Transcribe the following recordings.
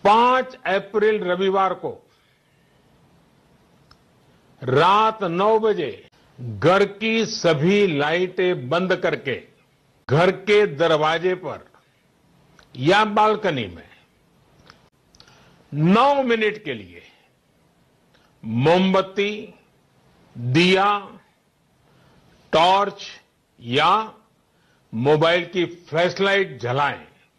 5 अप्रैल रविवार को रात 9 बजे घर की सभी लाइटें बंद करके घर के दरवाजे पर या बालकनी में 9 मिनट के लिए मोमबत्ती, दिया, टॉर्च या मोबाइल की फ्लैशलाइट जलाएं।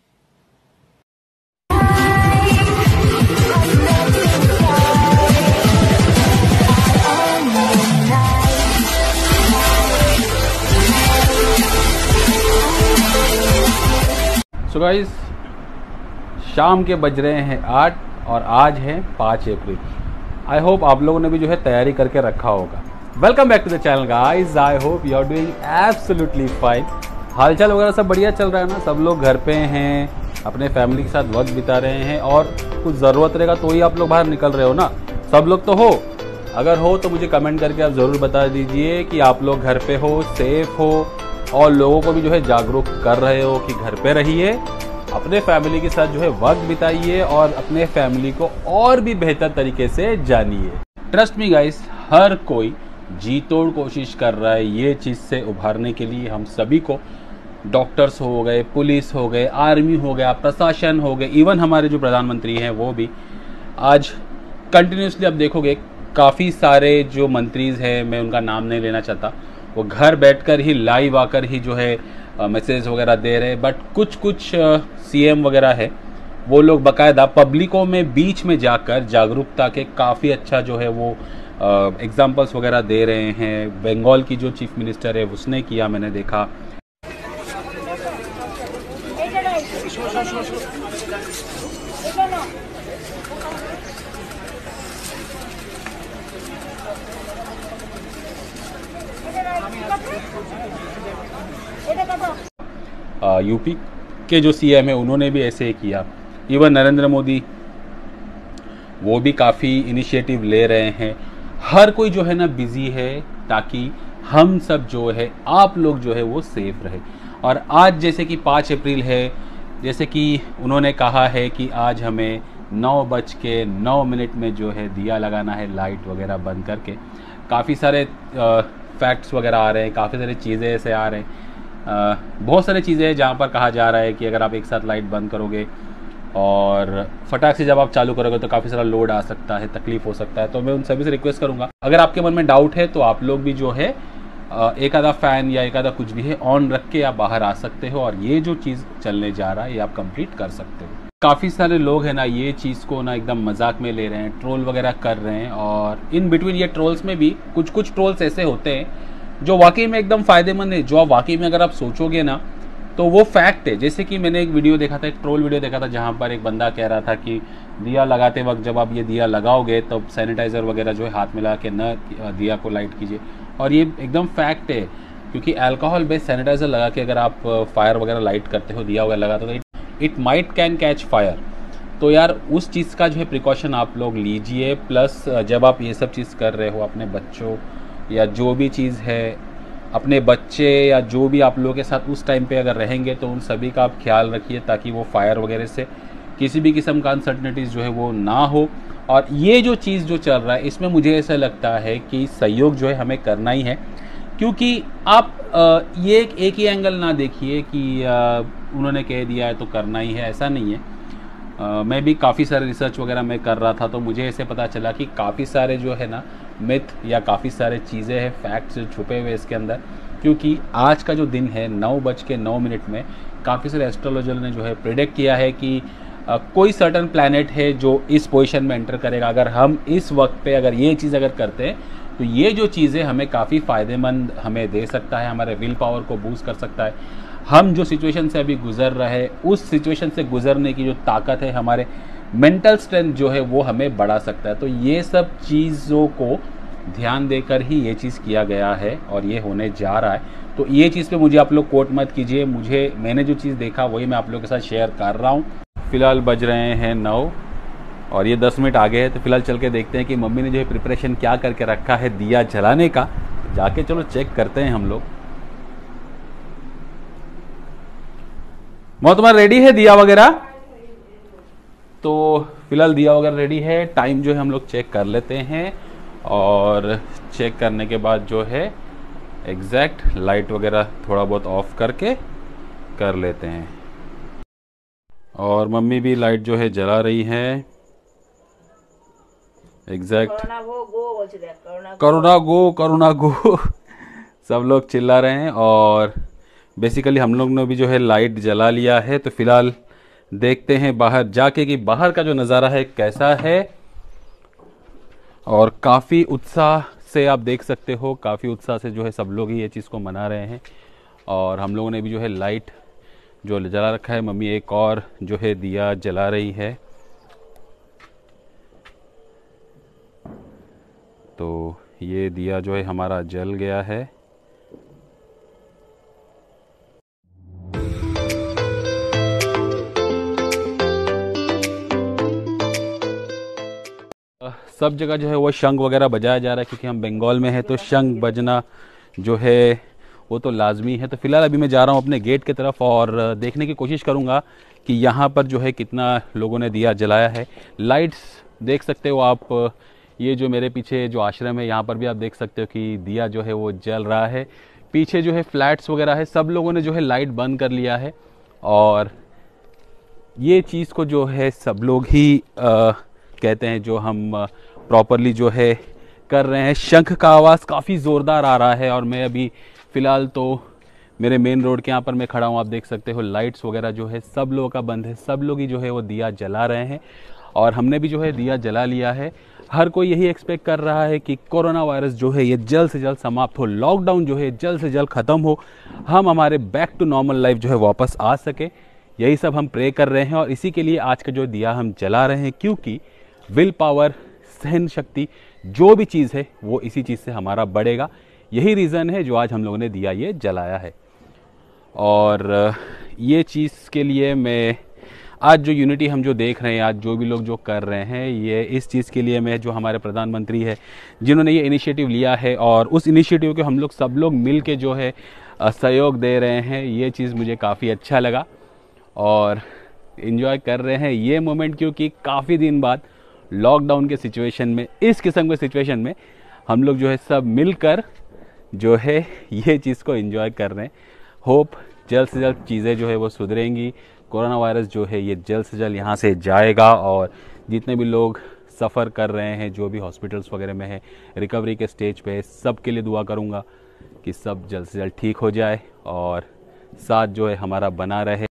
सो गाइस, शाम के बज रहे हैं 8 और आज है 5 अप्रैल। आई होप आप लोगों ने भी जो है तैयारी करके रखा होगा। Welcome back to the channel guys, I hope you are doing absolutely fine. हालचाल वगैरह सब बढ़िया चल रहा है ना? सब लोग घर पे हैं, अपने फैमिली के साथ वक्त बिता रहे हैं और कुछ ज़रूरत रहेगा तो ही आप लोग बाहर निकल रहे हो ना? सब लोग तो हो? अगर हो तो मुझे कमेंट करके आप ज़रूर बता दीजिए कि आप लोग घर पे हो, सेफ हो और लोगों को भी जो है जागरूक कर रहे हो कि घर पे रहिए, अपने फैमिली के साथ जो है वक्त बिताइए और अपने फैमिली को और भी बेहतर तरीके से जानिए। ट्रस्ट मी गाइस, हर कोई जी तोड़ कोशिश कर रहा है ये चीज़ से उभारने के लिए। हम सभी को, डॉक्टर्स हो गए, पुलिस हो गए, आर्मी हो गया, प्रशासन हो गए, इवन हमारे जो प्रधानमंत्री हैं वो भी आज कंटिन्यूसली, आप देखोगे काफ़ी सारे जो मंत्रीज हैं, मैं उनका नाम नहीं लेना चाहता, वो घर बैठकर ही लाइव आकर ही जो है मैसेज वगैरह दे रहे हैं। बट कुछ सीएम वगैरह है वो लोग बाकायदा पब्लिकों में बीच में जाकर जागरूकता के काफ़ी अच्छा जो है वो एग्जाम्पल्स वगैरह दे रहे हैं। बंगाल की जो चीफ मिनिस्टर है उसने किया, मैंने देखा। यूपी के जो सीएम है उन्होंने भी ऐसे ही किया। इवन नरेंद्र मोदी वो भी काफ़ी इनिशिएटिव ले रहे हैं। हर कोई जो है ना बिजी है ताकि हम सब जो है, आप लोग जो है वो सेफ रहे। और आज जैसे कि 5 अप्रैल है, जैसे कि उन्होंने कहा है कि आज हमें 9:09 में जो है दिया लगाना है, लाइट वगैरह बंद करके। काफ़ी सारे फैक्ट्स वगैरह आ रहे हैं, काफ़ी सारी चीज़ें ऐसे आ रहे हैं। बहुत सारी चीज़ें हैं जहाँ पर कहा जा रहा है कि अगर आप एक साथ लाइट बंद करोगे और फटाक से जब आप चालू करोगे तो काफ़ी सारा लोड आ सकता है, तकलीफ हो सकता है। तो मैं उन सभी से रिक्वेस्ट करूँगा, अगर आपके मन में डाउट है तो आप लोग भी जो है एक आधा फ़ैन या एक आधा कुछ भी है ऑन रख के आप बाहर आ सकते हो और ये जो चीज़ चलने जा रहा है ये आप कंप्लीट कर सकते हो। काफ़ी सारे लोग हैं ना ये चीज़ को ना एकदम मजाक में ले रहे हैं, ट्रोल वगैरह कर रहे हैं। और इन बिटवीन ये ट्रोल्स में भी कुछ ट्रोल्स ऐसे होते हैं जो वाकई में एकदम फ़ायदेमंद है, जो आप वाकई में अगर आप सोचोगे ना तो वो फैक्ट है। जैसे कि मैंने एक वीडियो देखा था, एक ट्रोल वीडियो देखा था जहाँ पर एक बंदा कह रहा था कि दिया लगाते वक्त जब आप ये दिया लगाओगे तब तो सैनिटाइज़र वगैरह जो है हाथ मिला के न दिया को लाइट कीजिए। और ये एकदम फैक्ट है, क्योंकि अल्कोहल बेस्ड सैनिटाइज़र लगा के अगर आप फायर वगैरह लाइट करते हो, दिया वगैरह लगाते हो, it might can catch fire. तो यार उस चीज़ का जो है प्रिकॉशन आप लोग लीजिए। प्लस जब आप ये सब चीज़ कर रहे हो, अपने बच्चों या जो भी चीज़ है, अपने बच्चे या जो भी आप लोगों के साथ उस टाइम पे अगर रहेंगे तो उन सभी का आप ख्याल रखिए ताकि वो फायर वगैरह से किसी भी किस्म का अनसर्टनिटीज़ जो है वो ना हो। और ये जो चीज़ जो चल रहा है इसमें मुझे ऐसा लगता है कि सहयोग जो है हमें करना ही है, क्योंकि आप ये एक ही एंगल ना देखिए कि उन्होंने कह दिया है तो करना ही है, ऐसा नहीं है। मैं भी काफ़ी सारे रिसर्च वगैरह मैं कर रहा था तो मुझे ऐसे पता चला कि काफ़ी सारे जो है ना मिथ या काफ़ी सारे चीज़ें हैं, फैक्ट्स छुपे हुए इसके अंदर। क्योंकि आज का जो दिन है 9:09 में काफ़ी सारे एस्ट्रोलॉजर ने जो है प्रेडिक्ट किया है कि कोई सर्टन प्लैनेट है जो इस पोजीशन में एंटर करेगा। अगर हम इस वक्त पे अगर ये चीज़ अगर करते हैं तो ये जो चीज़ें हमें काफ़ी फ़ायदेमंद हमें दे सकता है, हमारे विल पावर को बूस्ट कर सकता है। हम जो सिचुएशन से अभी गुजर रहे हैं उस सिचुएशन से गुजरने की जो ताकत है, हमारे मेंटल स्ट्रेंथ जो है वो हमें बढ़ा सकता है। तो ये सब चीज़ों को ध्यान देकर ही ये चीज़ किया गया है और ये होने जा रहा है। तो ये चीज़ पे मुझे आप लोग कोट मत कीजिए, मैंने जो चीज़ देखा वही मैं आप लोगों के साथ शेयर कर रहा हूँ। फ़िलहाल बज रहे हैं 9 और ये 10 मिनट आगे है। तो फिलहाल चल के देखते हैं कि मम्मी ने जो है प्रिपरेशन क्या करके रखा है दिया जलाने का। जाके चलो चेक करते हैं हम लोग। तुम्हारा रेडी है दिया वगैरह? तो फिलहाल दिया वगैरह रेडी है। टाइम जो है हम लोग चेक कर लेते हैं और चेक करने के बाद जो है एग्जैक्ट लाइट वगैरह थोड़ा बहुत ऑफ करके कर लेते हैं। और मम्मी भी लाइट जो है जला रही है। एग्जैक्ट करुणा गो सब लोग चिल्ला रहे हैं। और बेसिकली हम लोग ने भी जो है लाइट जला लिया है। तो फिलहाल देखते हैं बाहर जाके कि बाहर का जो नज़ारा है कैसा है। और काफ़ी उत्साह से आप देख सकते हो, काफ़ी उत्साह से जो है सब लोग ही ये चीज़ को मना रहे हैं। और हम लोगों ने भी जो है लाइट जो जला रखा है। मम्मी एक और जो है दिया जला रही है। तो ये दिया जो है हमारा जल गया है। सब जगह जो है वो शंख वगैरह बजाया जा रहा है, क्योंकि हम बंगाल में हैं तो शंख बजना जो है वो तो लाजमी है। तो फिलहाल अभी मैं जा रहा हूँ अपने गेट की तरफ और देखने की कोशिश करूँगा कि यहाँ पर जो है कितना लोगों ने दिया जलाया है। लाइट्स देख सकते हो आप, ये जो मेरे पीछे जो आश्रम है यहाँ पर भी आप देख सकते हो कि दिया जो है वो जल रहा है। पीछे जो है फ्लैट्स वगैरह है, सब लोगों ने जो है लाइट बंद कर लिया है। और ये चीज़ को जो है सब लोग ही कहते हैं, जो हम प्रॉपरली जो है कर रहे हैं। शंख का आवाज़ काफ़ी ज़ोरदार आ रहा है। और मैं अभी फ़िलहाल तो मेरे मेन रोड के यहाँ पर मैं खड़ा हूँ। आप देख सकते हो लाइट्स वगैरह जो है सब लोगों का बंद है, सब लोग ही जो है वो दिया जला रहे हैं। और हमने भी जो है दिया जला लिया है। हर कोई यही एक्सपेक्ट कर रहा है कि कोरोना वायरस जो है ये जल्द से जल्द समाप्त हो, लॉकडाउन जो है जल्द से जल्द ख़त्म हो, हम हमारे बैक टू नॉर्मल लाइफ जो है वापस आ सके। यही सब हम प्रे कर रहे हैं। और इसी के लिए आज का जो दिया हम जला रहे हैं, क्योंकि विल पावर, सहन शक्ति, जो भी चीज़ है वो इसी चीज़ से हमारा बढ़ेगा। यही रीज़न है जो आज हम लोगों ने दिया ये जलाया है। और ये चीज़ के लिए मैं आज जो यूनिटी हम जो देख रहे हैं, आज जो भी लोग जो कर रहे हैं, ये इस चीज़ के लिए मैं जो हमारे प्रधानमंत्री है जिन्होंने ये इनिशिएटिव लिया है और उस इनिशिएटिव को हम लोग सब लोग मिल के जो है सहयोग दे रहे हैं, ये चीज़ मुझे काफ़ी अच्छा लगा। और इन्जॉय कर रहे हैं ये मोमेंट, क्योंकि काफ़ी दिन बाद लॉकडाउन के सिचुएशन में, इस किस्म के सिचुएशन में हम लोग जो है सब मिलकर जो है ये चीज़ को एंजॉय कर रहे हैं। होप जल्द से जल्द चीज़ें जो है वो सुधरेंगी, कोरोना वायरस जो है ये जल्द से जल्द यहाँ से जाएगा। और जितने भी लोग सफ़र कर रहे हैं, जो भी हॉस्पिटल्स वगैरह में है, रिकवरी के स्टेज पे, सब के लिए दुआ करूँगा कि सब जल्द से जल्द ठीक हो जाए और साथ जो है हमारा बना रहे।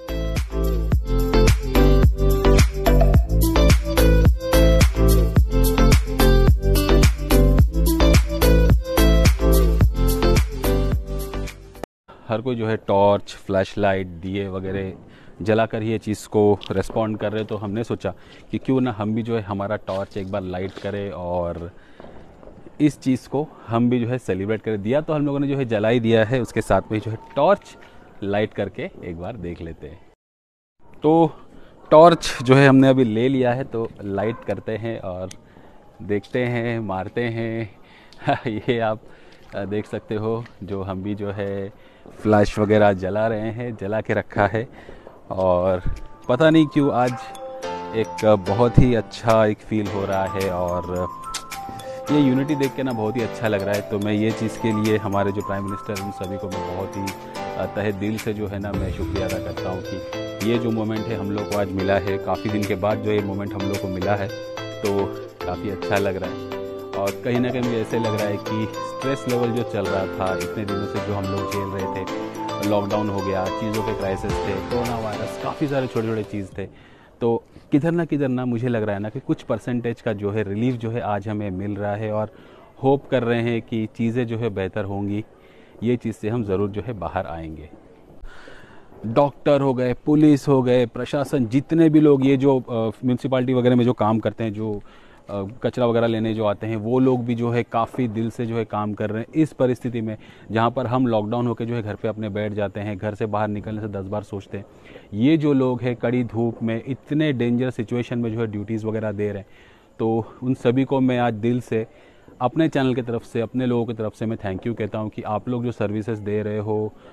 हर कोई जो है टॉर्च, फ्लैश लाइट, दिए वगैरह जलाकर ही ये चीज़ को रेस्पॉन्ड कर रहे। तो हमने सोचा कि क्यों ना हम भी जो है हमारा टॉर्च एक बार लाइट करें और इस चीज़ को हम भी जो है सेलिब्रेट करें। दिया तो हम लोगों ने जो है जला ही दिया है, उसके साथ में जो है टॉर्च लाइट करके एक बार देख लेते हैं। तो टॉर्च जो है हमने अभी ले लिया है, तो लाइट करते हैं और देखते हैं, मारते हैं। ये आप देख सकते हो, जो हम भी जो है फ्लैश वगैरह जला रहे हैं, जला के रखा है। और पता नहीं क्यों आज एक बहुत ही अच्छा एक फील हो रहा है और ये यूनिटी देख के ना बहुत ही अच्छा लग रहा है। तो मैं ये चीज़ के लिए हमारे जो प्राइम मिनिस्टर, उन सभी को मैं बहुत ही तहे दिल से जो है ना मैं शुक्रिया अदा करता हूँ कि ये जो मोमेंट है हम लोग को आज मिला है। काफ़ी दिन के बाद जो ये मोमेंट हम लोग को मिला है, तो काफ़ी अच्छा लग रहा है। और कहीं ना कहीं मुझे ऐसे लग रहा है कि स्ट्रेस लेवल जो चल रहा था इतने दिनों से, जो हम लोग झेल रहे थे, लॉकडाउन हो गया, चीज़ों के क्राइसिस थे, कोरोना वायरस, काफ़ी सारे छोटे छोटे चीज़ थे, तो किधर ना मुझे लग रहा है ना कि कुछ परसेंटेज का जो है रिलीफ जो है आज हमें मिल रहा है। और होप कर रहे हैं कि चीज़ें जो है बेहतर होंगी, ये चीज़ से हम ज़रूर जो है बाहर आएंगे। डॉक्टर हो गए, पुलिस हो गए, प्रशासन, जितने भी लोग ये जो म्यूनसिपालिटी वगैरह में जो काम करते हैं, जो कचरा वगैरह लेने जो आते हैं, वो लोग भी जो है काफ़ी दिल से जो है काम कर रहे हैं इस परिस्थिति में, जहाँ पर हम लॉकडाउन होकर जो है घर पे अपने बैठ जाते हैं, घर से बाहर निकलने से 10 बार सोचते हैं। ये जो लोग हैं कड़ी धूप में इतने डेंजर सिचुएशन में जो है ड्यूटीज़ वगैरह दे रहे हैं, तो उन सभी को मैं आज दिल से अपने चैनल की तरफ से, अपने लोगों की तरफ से मैं थैंक यू कहता हूँ कि आप लोग जो सर्विसेज दे रहे हो,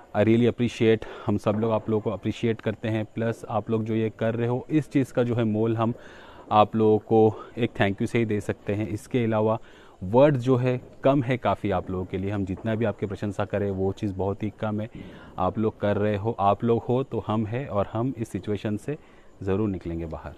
आई रियली अप्रिशिएट, हम सब लोग आप लोगों को अप्रिशिएट करते हैं। प्लस आप लोग जो ये कर रहे हो इस चीज़ का जो है मोल हम आप लोगों को एक थैंक यू से ही दे सकते हैं। इसके अलावा वर्ड जो है कम है काफ़ी आप लोगों के लिए। हम जितना भी आपकी प्रशंसा करें वो चीज़ बहुत ही कम है। आप लोग कर रहे हो, आप लोग हो तो हम हैं, और हम इस सिचुएशन से ज़रूर निकलेंगे बाहर।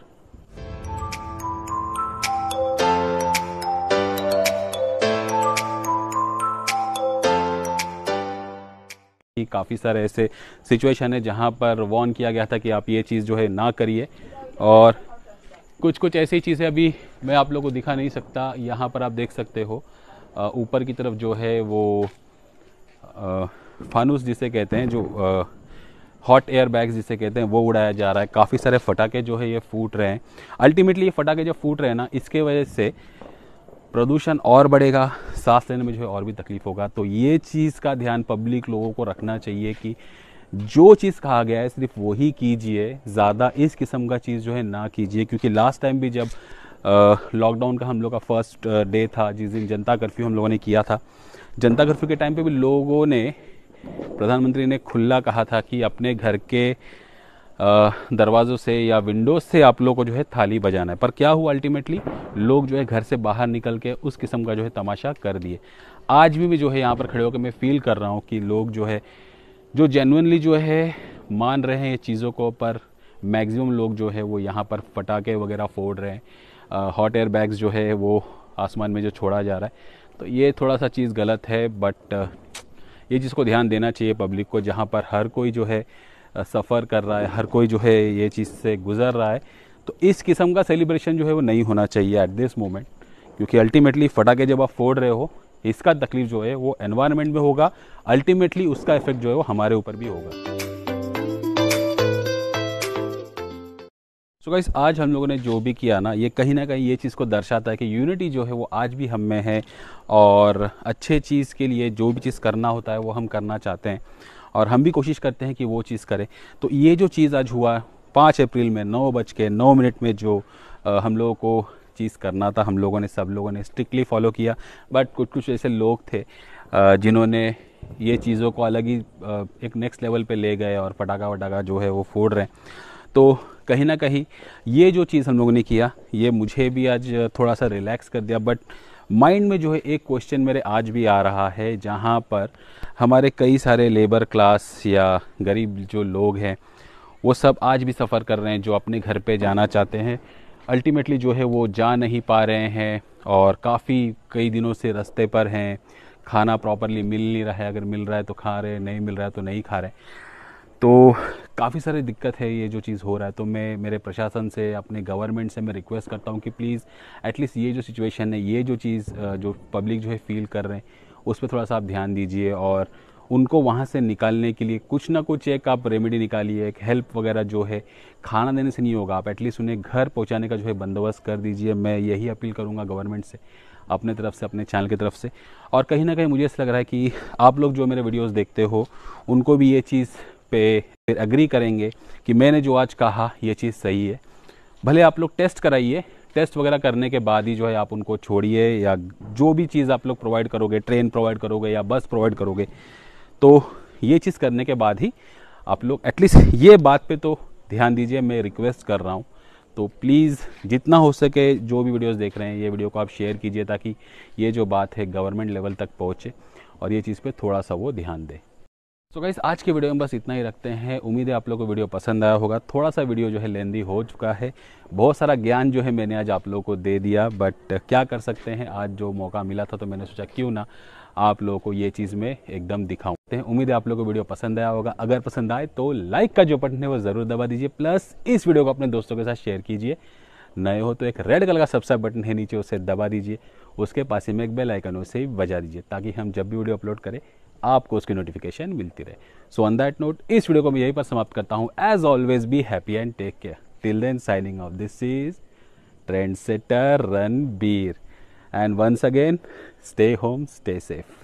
काफ़ी सारे ऐसे सिचुएशन है जहाँ पर वार्न किया गया था कि आप ये चीज़ जो है ना करिए, और कुछ कुछ ऐसी चीज़ें अभी मैं आप लोगों को दिखा नहीं सकता। यहाँ पर आप देख सकते हो ऊपर की तरफ जो है वो फानूस जिसे कहते हैं, जो हॉट एयर बैग्स जिसे कहते हैं, वो उड़ाया जा रहा है। काफ़ी सारे फटाके जो है ये फूट रहे हैं। अल्टीमेटली ये फटाके जो फूट रहे हैं ना, इसके वजह से प्रदूषण और बढ़ेगा, सांस लेने में जो है और भी तकलीफ होगा। तो ये चीज़ का ध्यान पब्लिक लोगों को रखना चाहिए कि जो चीज़ कहा गया है सिर्फ वही कीजिए, ज़्यादा इस किस्म का चीज़ जो है ना कीजिए। क्योंकि लास्ट टाइम भी जब लॉकडाउन का हम लोग का फर्स्ट डे था, जिस दिन जनता कर्फ्यू हम लोगों ने किया था, जनता कर्फ्यू के टाइम पे भी लोगों ने, प्रधानमंत्री ने खुला कहा था कि अपने घर के दरवाज़ों से या विंडोज से आप लोग को जो है थाली बजाना है। पर क्या हुआ, अल्टीमेटली लोग जो है घर से बाहर निकल के उस किस्म का जो है तमाशा कर दिए। आज भी मैं जो है यहाँ पर खड़े होकर मैं फील कर रहा हूँ कि लोग जो है जो जेन्युइनली जो है मान रहे हैं ये चीज़ों को, पर मैक्सिमम लोग जो है वो यहाँ पर पटाखे वगैरह फोड़ रहे हैं। हॉट एयर बैग्स जो है वो आसमान में जो छोड़ा जा रहा है, तो ये थोड़ा सा चीज़ गलत है। बट ये चीज़ को ध्यान देना चाहिए पब्लिक को, जहाँ पर हर कोई जो है सफ़र कर रहा है, हर कोई जो है ये चीज़ से गुज़र रहा है। तो इस किस्म का सेलिब्रेशन जो है वो नहीं होना चाहिए एट दिस मोमेंट, क्योंकि अल्टीमेटली फटाके जब आप फोड़ रहे हो, इसका तकलीफ जो है वो एनवायरनमेंट में होगा, अल्टीमेटली उसका इफेक्ट जो है वो हमारे ऊपर भी होगा। सो गाइस, आज हम लोगों ने जो भी किया ना, ये कहीं ना कहीं ये चीज़ को दर्शाता है कि यूनिटी जो है वो आज भी हम में है, और अच्छे चीज़ के लिए जो भी चीज़ करना होता है वो हम करना चाहते हैं, और हम भी कोशिश करते हैं कि वो चीज़ करें। तो ये जो चीज़ आज हुआ 5 अप्रैल में 9:09 में जो हम लोगों को चीज़ करना था, हम लोगों ने, सब लोगों ने स्ट्रिक्टली फॉलो किया। बट कुछ कुछ ऐसे लोग थे जिन्होंने ये चीज़ों को अलग ही एक नेक्स्ट लेवल पे ले गए और पटाखा वटाखा जो है वो फोड़ रहे हैं। तो कहीं ना कहीं ये जो चीज़ हम लोगों ने किया, ये मुझे भी आज थोड़ा सा रिलैक्स कर दिया। बट माइंड में जो है एक क्वेश्चन मेरे आज भी आ रहा है, जहाँ पर हमारे कई सारे लेबर क्लास या गरीब जो लोग हैं वो सब आज भी सफ़र कर रहे हैं, जो अपने घर पे जाना चाहते हैं, अल्टीमेटली जो है वो जा नहीं पा रहे हैं, और काफ़ी कई दिनों से रास्ते पर हैं। खाना प्रॉपरली मिल नहीं रहा है, अगर मिल रहा है तो खा रहे, नहीं मिल रहा है तो नहीं खा रहे। तो काफ़ी सारी दिक्कत है ये जो चीज़ हो रहा है। तो मैं मेरे प्रशासन से, अपने गवर्नमेंट से मैं रिक्वेस्ट करता हूँ कि प्लीज़ एटलीस्ट ये जो सिचुएशन है, ये जो चीज़ जो पब्लिक जो है फील कर रहे हैं, उस पर थोड़ा सा आप ध्यान दीजिए, और उनको वहाँ से निकालने के लिए कुछ ना कुछ एक आप रेमेडी निकालिए। एक हेल्प वगैरह जो है, खाना देने से नहीं होगा, आप एटलीस्ट उन्हें घर पहुँचाने का जो है बंदोबस्त कर दीजिए। मैं यही अपील करूँगा गवर्नमेंट से, अपने तरफ से, अपने चैनल की तरफ से। और कहीं ना कहीं मुझे ऐसा लग रहा है कि आप लोग जो मेरे वीडियोज़ देखते हो, उनको भी ये चीज़ पे फिर एग्री करेंगे कि मैंने जो आज कहा ये चीज़ सही है। भले आप लोग टेस्ट कराइए, टेस्ट वगैरह करने के बाद ही जो है आप उनको छोड़िए, या जो भी चीज़ आप लोग प्रोवाइड करोगे, ट्रेन प्रोवाइड करोगे या बस प्रोवाइड करोगे, तो ये चीज़ करने के बाद ही आप लोग एटलीस्ट ये बात पे तो ध्यान दीजिए। मैं रिक्वेस्ट कर रहा हूँ, तो प्लीज़ जितना हो सके जो भी वीडियोस देख रहे हैं, ये वीडियो को आप शेयर कीजिए, ताकि ये जो बात है गवर्नमेंट लेवल तक पहुँचे और ये चीज़ पे थोड़ा सा वो ध्यान दे। तो गाइस, आज के वीडियो में बस इतना ही रखते हैं। उम्मीद है आप लोगों को वीडियो पसंद आया होगा। थोड़ा सा वीडियो जो है लेंदी हो चुका है, बहुत सारा ज्ञान जो है मैंने आज आप लोगों को दे दिया, बट क्या कर सकते हैं, आज जो मौका मिला था तो मैंने सोचा क्यों ना आप लोगों को ये चीज़ में एकदम दिखाऊं। उम्मीद है आप लोगों को वीडियो पसंद आया होगा। अगर पसंद आए तो लाइक का जो बटन है वो ज़रूर दबा दीजिए, प्लस इस वीडियो को अपने दोस्तों के साथ शेयर कीजिए। नए हो तो एक रेड कलर का सब्सक्राइब बटन है नीचे, उसे दबा दीजिए। उसके पास ही में एक बेल आइकन उसे बजा दीजिए, ताकि हम जब भी वीडियो अपलोड करें आपको उसकी नोटिफिकेशन मिलती रहे। सो ऑन दैट नोट, इस वीडियो को मैं यहीं पर समाप्त करता हूँ। As always be happy and take care. Till then, signing off. This is trendsetter Ranbir, and once again, stay home, stay safe.